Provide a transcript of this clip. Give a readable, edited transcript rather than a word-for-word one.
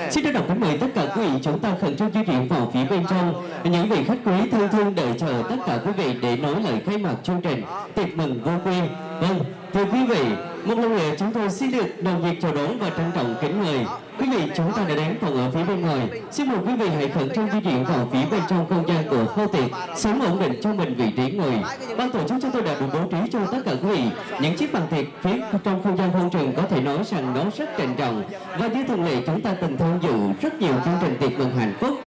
Xin trân trọng kính mời tất cả quý vị chúng ta khẩn trương di chuyển vào phía bên trong. Những vị khách quý thân thương đợi chờ tất cả quý vị để nói lời khai mạc chương trình tiệc mừng vô quy. Vâng, thưa quý vị, một lần nữa chúng tôi xin được nồng nhiệt chào đón và trân trọng kính mời quý vị chúng ta đã đến còn ở phía bên ngoài. Xin mời quý vị hãy khẩn trương di chuyển vào phía bên trong không gian của khâu tiệc, sớm ổn định cho mình vị trí ngồi. Ban tổ chức chúng tôi đã được bố trí cho tất cả quý vị những chiếc bàn tiệc phía trong không gian hôn trường, có thể nói rằng nó rất trịnh trọng, và như thường lệ chúng ta từng tham dự rất nhiều chương trình tiệc mừng hạnh phúc.